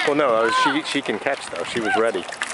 Well, no, she can catch though. She was ready.